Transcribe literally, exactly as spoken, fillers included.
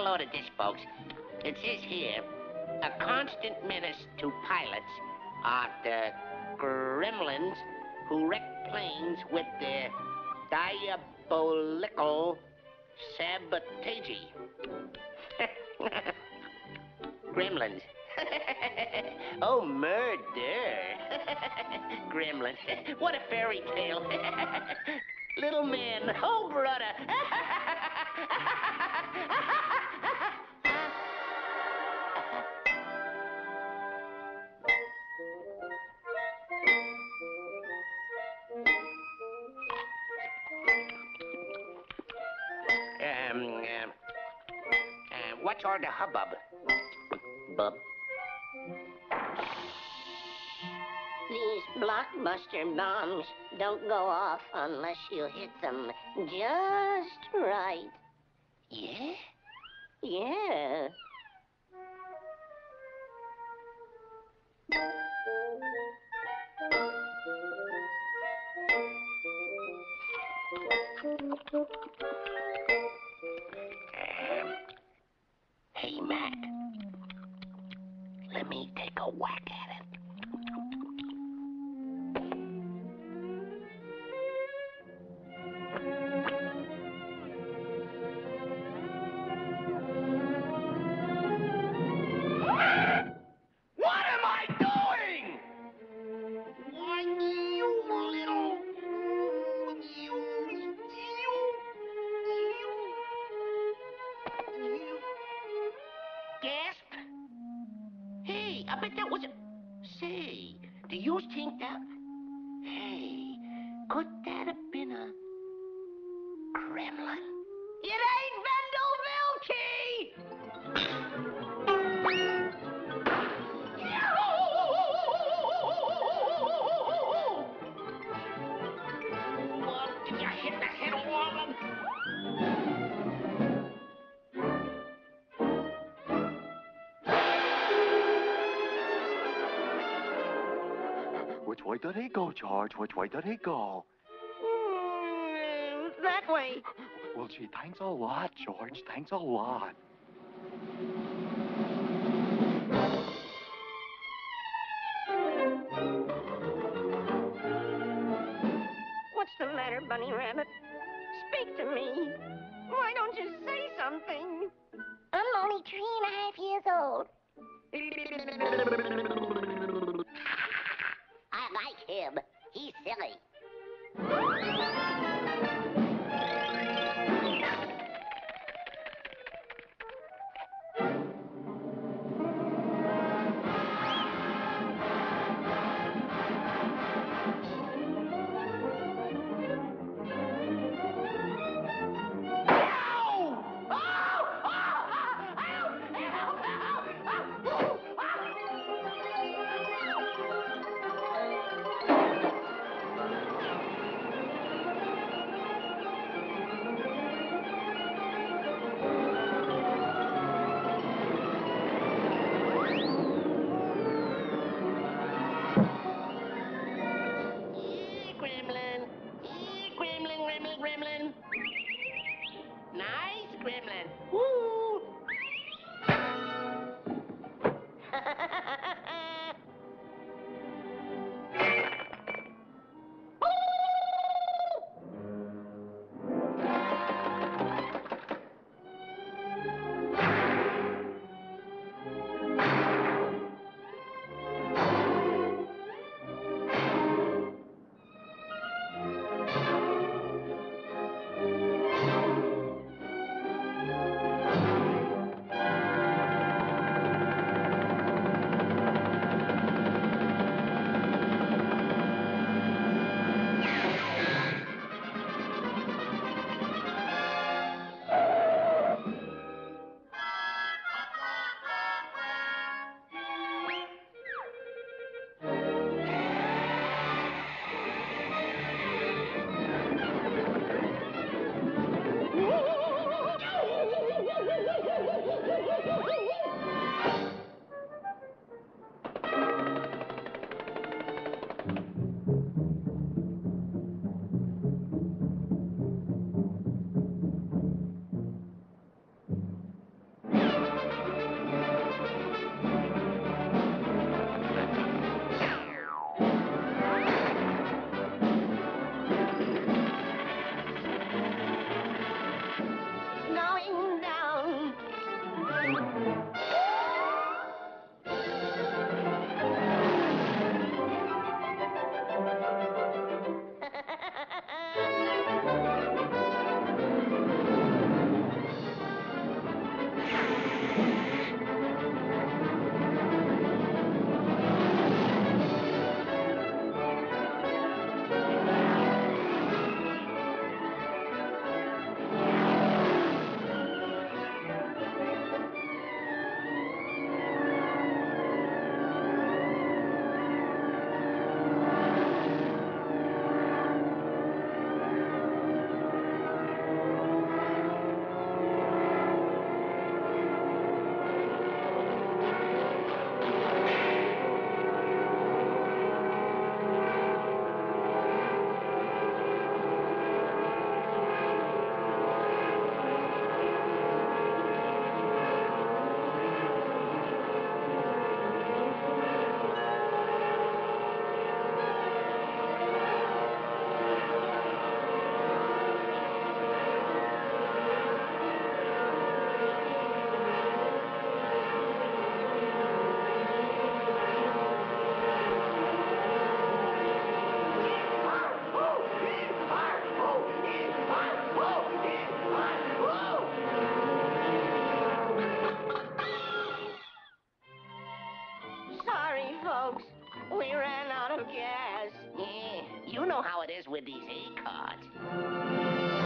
a load of this, folks. It says here, a constant menace to pilots are the gremlins who wreck planes with their diabolical sabotage. Gremlins. Oh, murder. Gremlins. What a fairy tale. Little man. Oh, brother. um, um, uh, what's all the hubbub? Bub? These blockbuster bombs don't go off unless you hit them just right. Yeah? Yeah. Um, hey, Mac. Let me take a whack at it. What am I doing? Why, you little... You... You... You... You... Gasp? Hey, I bet that was a... Say, do you think that... Hey, could that have been a... Gremlin? It ain't Vendel Vilkey! Well, did you hit the head of all of them? Which way did he go, George? Which way did he go? Mm, that way. Well, gee, thanks a lot, George. Thanks a lot. What's the matter, Bunny Rabbit? Speak to me. Why don't you say something? I'm only three and a half years old. I like him. He's silly. Gremlin. Here, Gremlin, Gremlin, Gremlin. Nice Gremlin. Woo! Sorry, folks. We ran out of gas. Yeah, you know how it is with these hay carts.